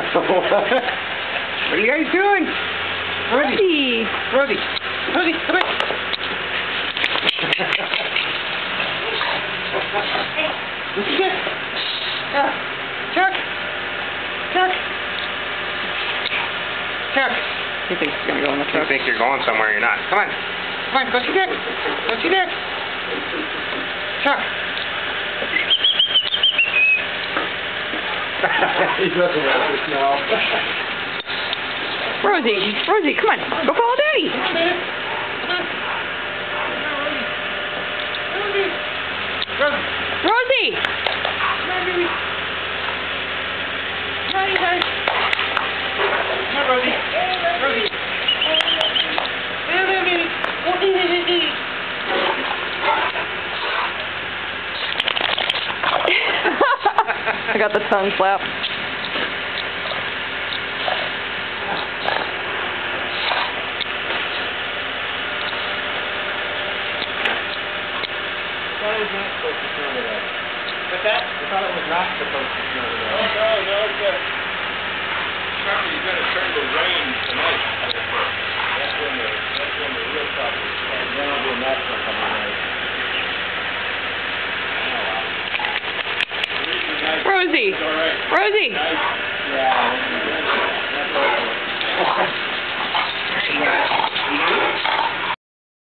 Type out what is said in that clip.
What are you guys doing? Rosie! Rosie! Rosie, come here! What'd you get? Chuck! Chuck! Chuck! He thinks he's gonna go in the truck. You think you're going somewhere, you're not. Come on. Come on, go see Dick. Go see Dick. Chuck. He's looking at us now. Rosie, Rosie, come on. Go follow Daddy. Come on, baby. Come on. Rosie. Rosie! Come on, baby. Come on, you guys. Come on, Rosie. Rosie. There, there, baby. I got the tongue slap. I thought it was not supposed to smell it. What's that? I thought it was not supposed to smell it. Oh, no, okay. Probably you're going to turn to rain tonight. That's when the real problem starts. Then I'll be a national coming out. Rosie! All right. Rosie! Yeah. That's all.